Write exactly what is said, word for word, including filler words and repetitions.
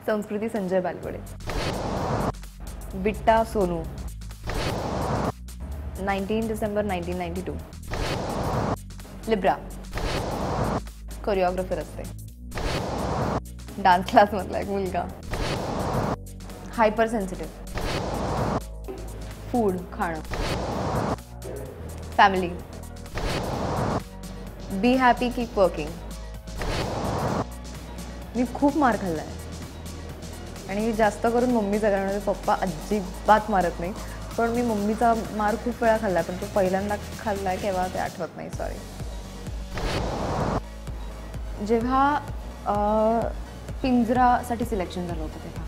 संस्कृती Sanjay Balwade. Bitta Sonu. Nineteen December nineteen ninety two. Libra. Choreographer असते. Dance क्लासमधला एक मुलगा. Hyper sensitive. फूड खाणं. Family. Be happy keep working. मी खूप मार खाल्ला आहे आणि जास्त करून मम्मीचा, कारण पप्पा अजिबात मारत नाही, पण मी मम्मीचा मार खूप वेळा खाल्ला आहे, पण तो पहिल्यांदा खाल्ला आहे केव्हा ते आठवत नाही. सॉरी. जेव्हा पिंजरासाठी सिलेक्शन झालं होतं तेव्हा